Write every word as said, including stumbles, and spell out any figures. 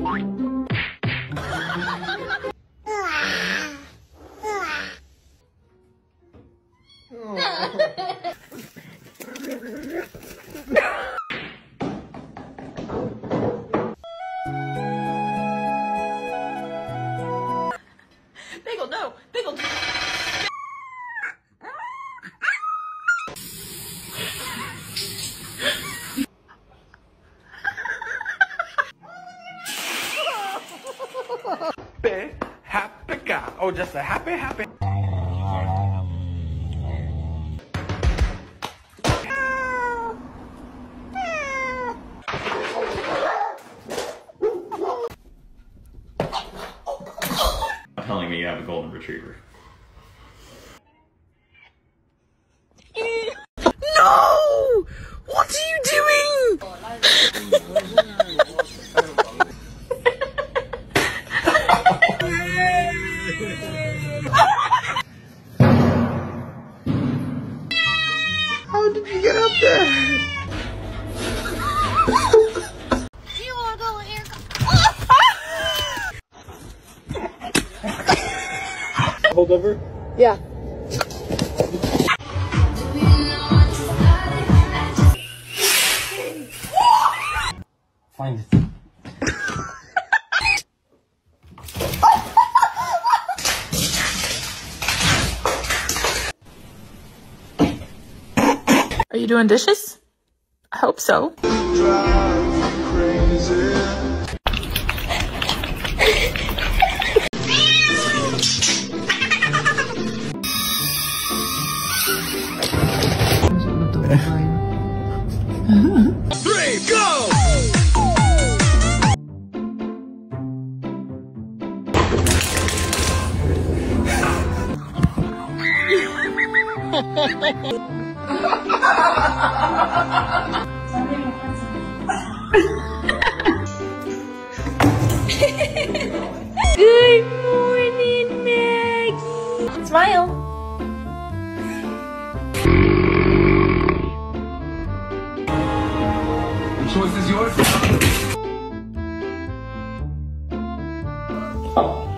Bagel, no! Bagel! Happy, happy guy. Oh, just a happy, happy. Telling me you have a golden retriever. No! What are you doing? How did you get up there? Do you want to go here? Hold over. Yeah. Find it. Are you doing dishes? I hope so. Three, go! Good morning, Maggie. Smile. The choice is yours.